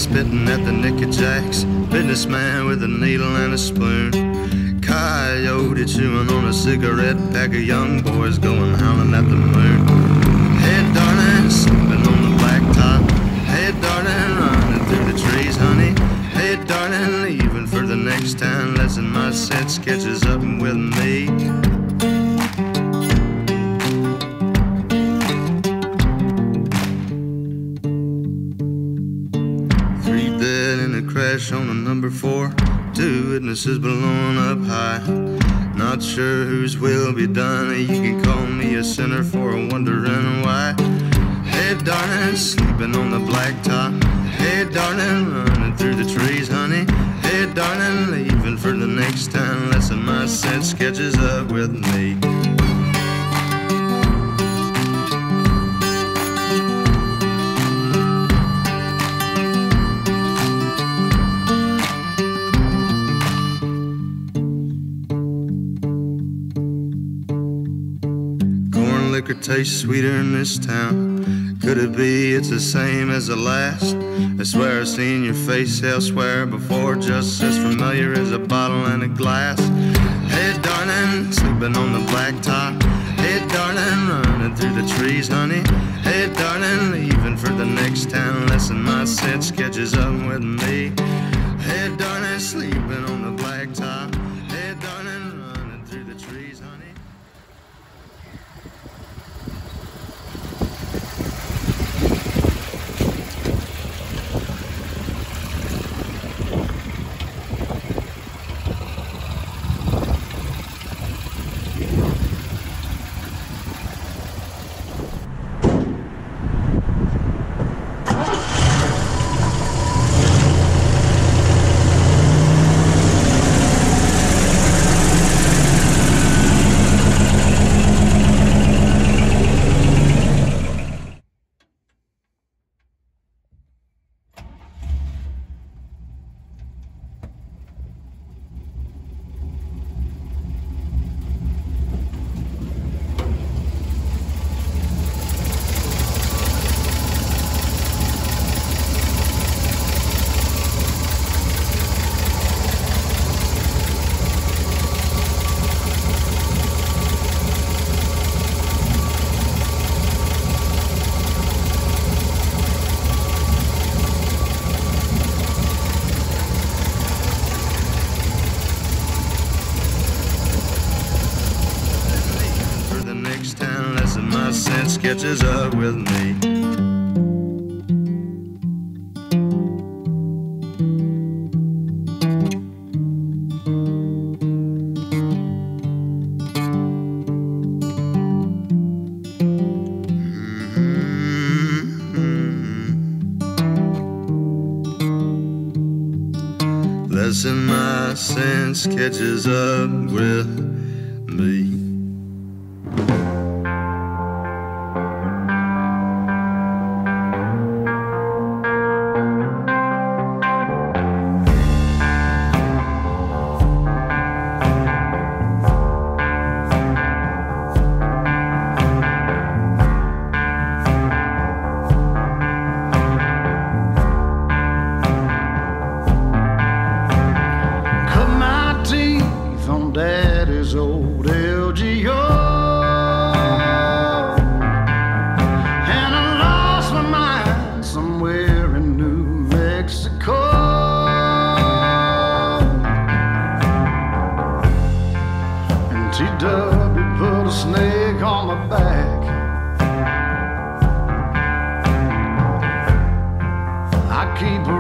spitting at the Nicky Jacks, businessman with a needle and a spoon, coyote chewing on a cigarette, pack of young boys going howling at the moon. Hey darling, sleeping on the blacktop. Hey darling, running through the trees, honey. Hey darling, leaving for the next town, lesson my set sketches up with me. Crash on a number 4, 2 witnesses blown up high. Not sure whose will be done. You can call me a sinner for wondering why. Hey darling, sleeping on the blacktop. Hey darling, running through the trees, honey. Hey darling, leaving for the next town, lesson my set sketches up with me. Liquor tastes sweeter in this town. Could it be it's the same as the last? I swear I've seen your face elsewhere before, just as familiar as a bottle and a glass. Hey darling, sleeping on the blacktop. Hey darling, running through the trees, honey. Hey darling, leaving for the next town, lesson my set sketches up with me. Hey darling, sleeping on the blacktop. Hey darling, running through the trees, honey. My set sketches up with me. Lesson my sense catches up with me. Daddy's old LGO, and I lost my mind somewhere in New Mexico. And TW put a snake on my back. I keep